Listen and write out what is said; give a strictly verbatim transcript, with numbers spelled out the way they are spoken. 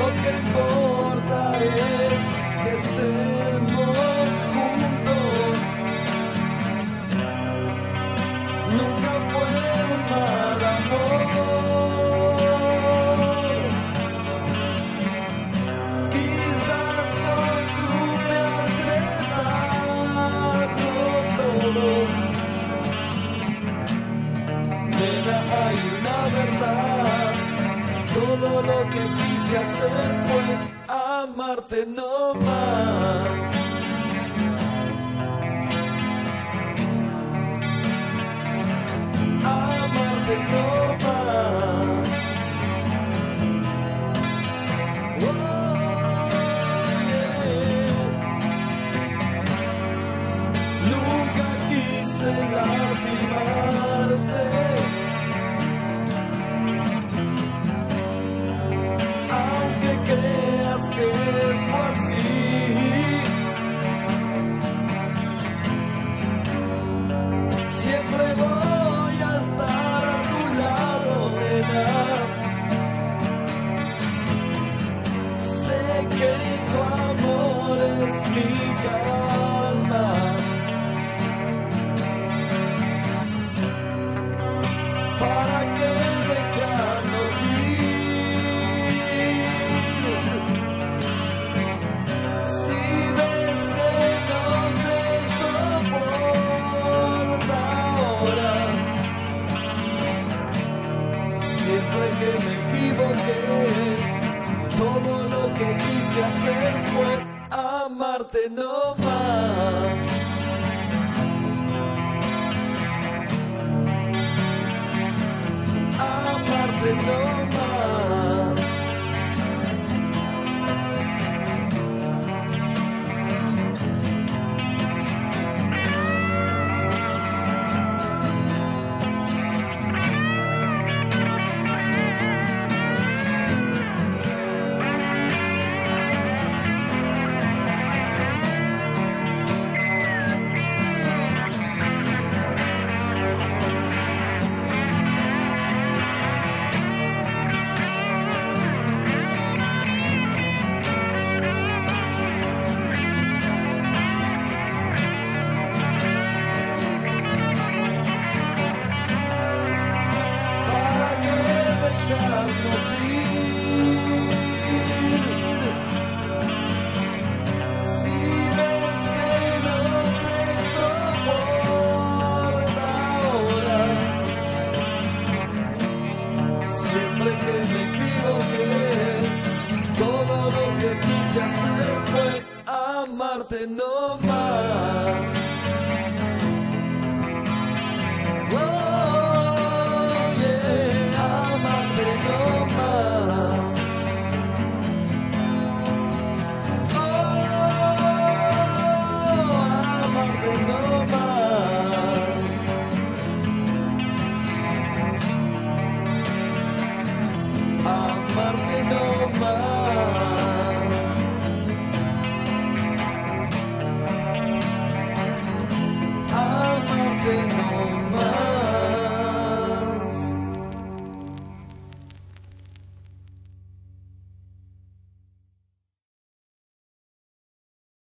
que importa es que estemos juntos. Nunca fue un mal amor. Quizás no supe aceptarlo todo. Nena, hay una verdad. Todo lo que quise hacer fue amarte no más. Amarte no más. Oh, yeah. Nunca quise lastimarte. Creas que fue así. Siempre voy a estar a tu lado, nena. Sé que tu amor es mi calma. ¿Para qué dejarnos ir? Siempre que me equivoqué, todo lo que quise hacer fue amarte no más. Amarte no más. Siempre que me equivoqué, todo lo que quise hacer fue amarte no más.